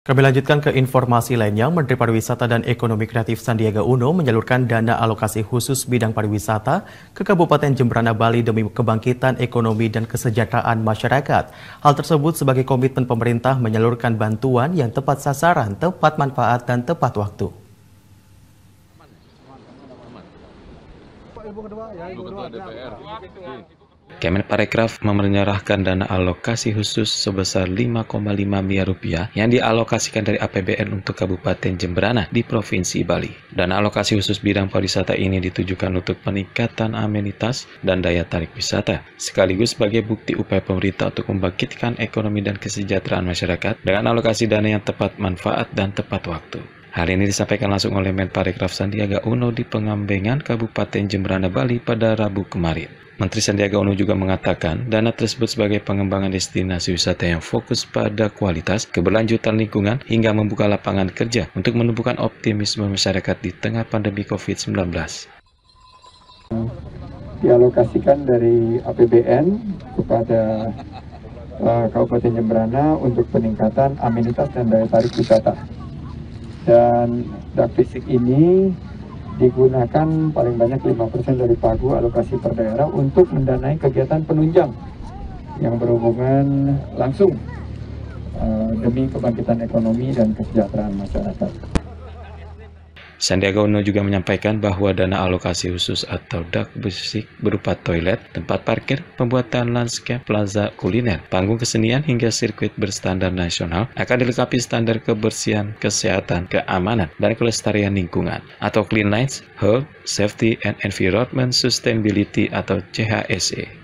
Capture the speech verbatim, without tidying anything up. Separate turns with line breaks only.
Kami lanjutkan ke informasi lainnya. Menteri Pariwisata dan Ekonomi Kreatif Sandiaga Uno menyalurkan dana alokasi khusus bidang pariwisata ke Kabupaten Jemberana, Bali demi kebangkitan ekonomi dan kesejahteraan masyarakat. Hal tersebut sebagai komitmen pemerintah menyalurkan bantuan yang tepat sasaran, tepat manfaat, dan tepat waktu.
Kemenparekraf menyerahkan dana alokasi khusus sebesar lima koma lima miliar rupiah yang dialokasikan dari A P B N untuk Kabupaten Jemberana di Provinsi Bali. Dana alokasi khusus bidang pariwisata ini ditujukan untuk peningkatan amenitas dan daya tarik wisata, sekaligus sebagai bukti upaya pemerintah untuk membangkitkan ekonomi dan kesejahteraan masyarakat dengan alokasi dana yang tepat manfaat dan tepat waktu. Hal ini disampaikan langsung oleh Menparekraf Sandiaga Uno di Pengambengan, Kabupaten Jemberana, Bali pada Rabu kemarin. Menteri Sandiaga Uno juga mengatakan dana tersebut sebagai pengembangan destinasi wisata yang fokus pada kualitas, keberlanjutan lingkungan, hingga membuka lapangan kerja untuk menumbuhkan optimisme masyarakat di tengah pandemi COVID sembilan belas.
Dialokasikan dari A P B N kepada uh, Kabupaten Jemberana untuk peningkatan amenitas dan daya tarik wisata. Dan dak fisik ini digunakan paling banyak lima persen dari pagu alokasi per daerah untuk mendanai kegiatan penunjang yang berhubungan langsung uh, demi kebangkitan ekonomi dan kesejahteraan masyarakat.
Sandiaga Uno juga menyampaikan bahwa dana alokasi khusus atau dak fisik berupa toilet, tempat parkir, pembuatan landscape, plaza kuliner, panggung kesenian hingga sirkuit berstandar nasional akan dilengkapi standar kebersihan, kesehatan, keamanan, dan kelestarian lingkungan atau Clean Lines, Health, Safety and Environment Sustainability atau C H S E.